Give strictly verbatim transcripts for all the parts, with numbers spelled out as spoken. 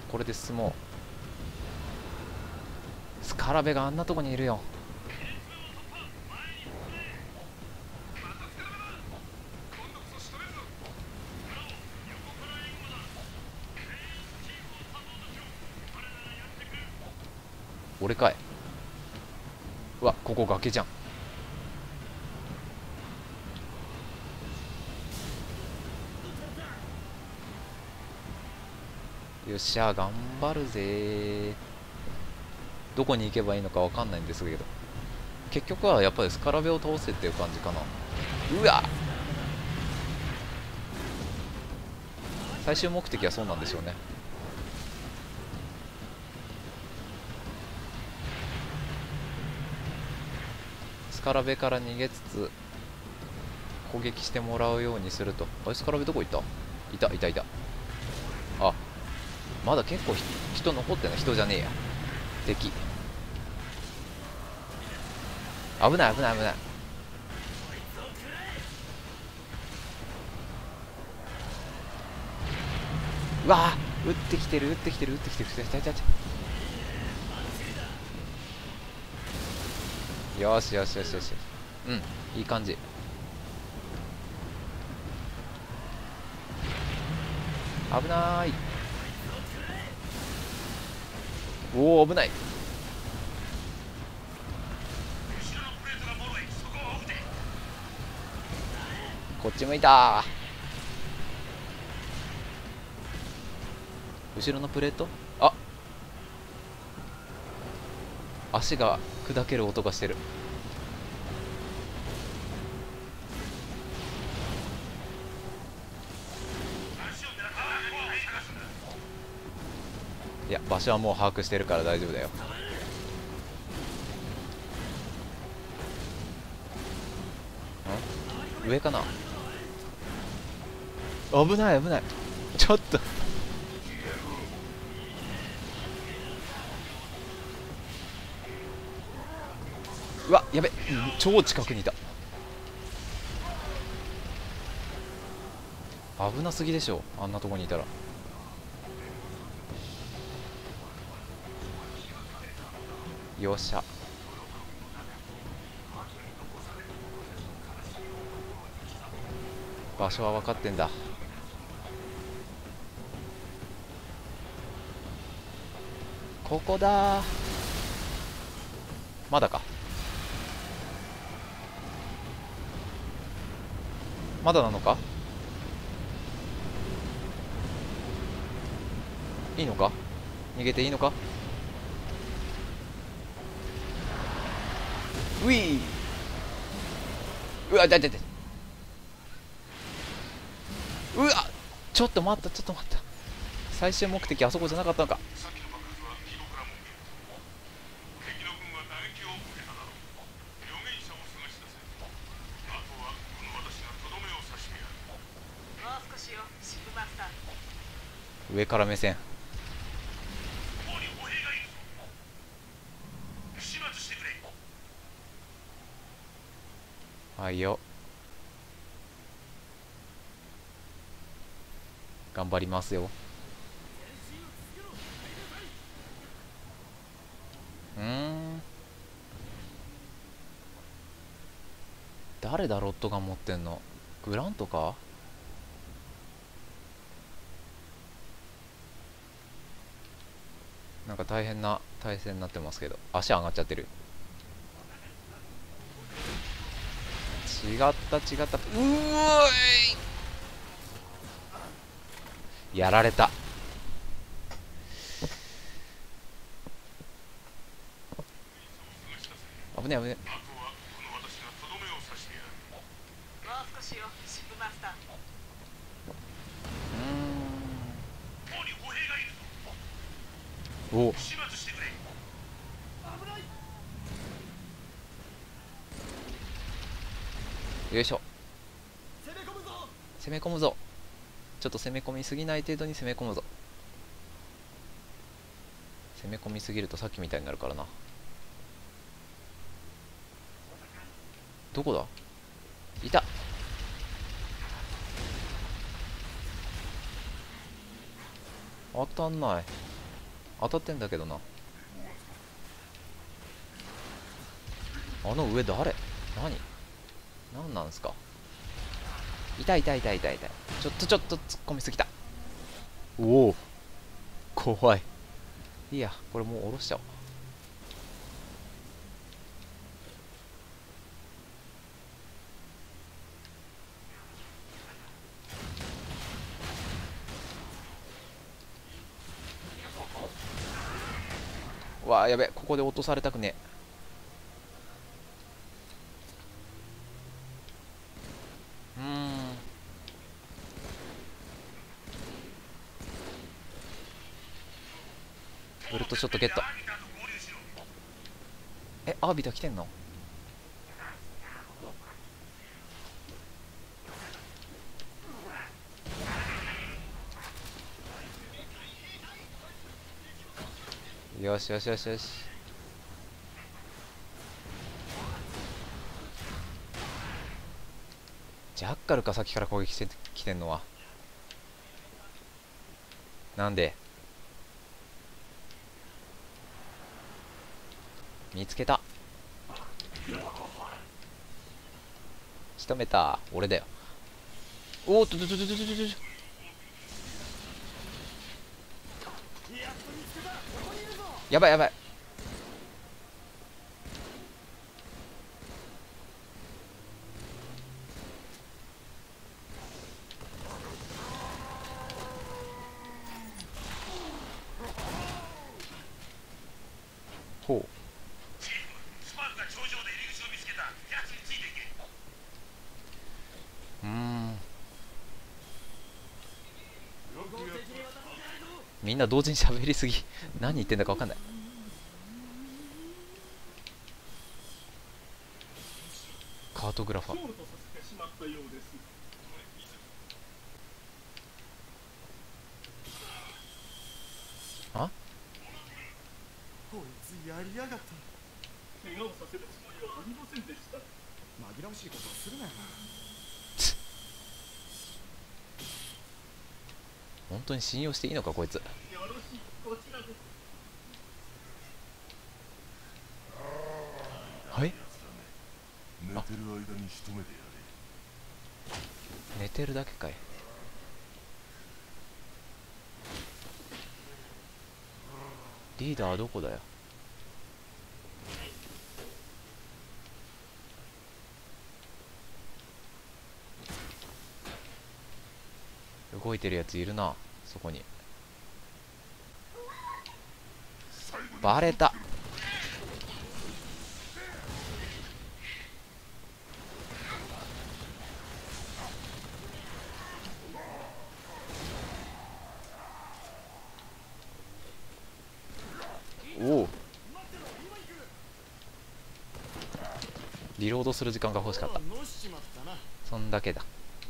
これで進もう。スカラベがあんなとこにいるよ。俺かい。うわ、ここ崖じゃん。よっしゃ、頑張るぜ。どこに行けばいいのかわかんないんですけど、結局はやっぱりスカラベを倒せっていう感じかな。うわ、最終目的はそうなんでしょうね。スカラベから逃げつつ攻撃してもらうようにすると。あれ、スカラベどこ行った？いたいたいた。あ、まだ結構人残ってんの。人じゃねえや、敵。危ない危ない危ない。うわー、撃ってきてる撃ってきてる撃ってきてる。痛い痛い痛い。よしよしよしよし。うん、いい感じ。危ない。おお、危ない。こっち向いた。後ろのプレート。あ、足が砕ける音がしてる。いや、場所はもう把握してるから大丈夫だよ。ん、上かな。危ない危ない。ちょっとうわ、やべ、超近くにいた。危なすぎでしょ、あんなとこにいたら。よっしゃ。場所は分かってんだ。ここだー。まだか。まだなのか。いいのか、逃げていいのか。うい、うわ、だだだ、うわ、ちょっと待ったちょっと待った。最終目的あそこじゃなかったのか。上から目線。はいよ、頑張りますよ。うーん、誰だロットガン持ってんの。グラントか。なんか大変な体勢になってますけど、足上がっちゃってる。違った違った。うーい、やられた。危ねえ危ねえ。うーん、お、よいしょ。攻め込むぞ。ちょっと攻め込みすぎない程度に攻め込むぞ。攻め込みすぎるとさっきみたいになるからな。どこだ、いた。当たんない。 当たってんだけどな。あの上誰？何何なんすか。痛い痛い痛い痛い痛い。ちょっとちょっと突っ込みすぎた。おお、怖い。いいや、これもう下ろしちゃおう。わあ、やべ、ここで落とされたくねえ。うーん。ブルトショットゲット。え、アービタ来てんの？よしよしよしよし。ジャッカルか、さっきから攻撃してきてんのは。なんで？見つけた。仕留めた。俺だよ。おーっと、ちょちょちょちょちょちょ。やばいやばい。ほう。うーん。みんな同時に喋りすぎ。何言ってんだか分かんない。カートグラファー。あ？ こいつやりやがった。怪我をさせるつもりはありませんでした。紛らわしいことをするなよ。 本当に信用していいのかこいつ。 よろしい、こちらです。 はい。 寝てる間に仕留めてやれ。 寝てるだけかい。リーダーはどこだよ。動いてるやついるな、そこに。バレた。おお、リロードする時間が欲しかった。そんだけだ。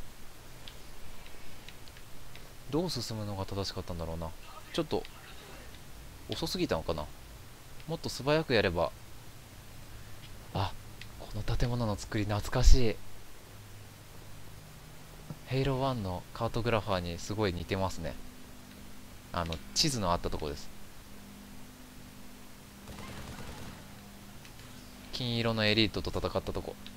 どう進むのが正しかったんだろうな。ちょっと遅すぎたのかな。もっと素早くやれば。あ、この建物の作り懐かしい。ヘイローワンのカートグラファーにすごい似てますね。あの地図のあったとこです。金色のエリートと戦ったとこ。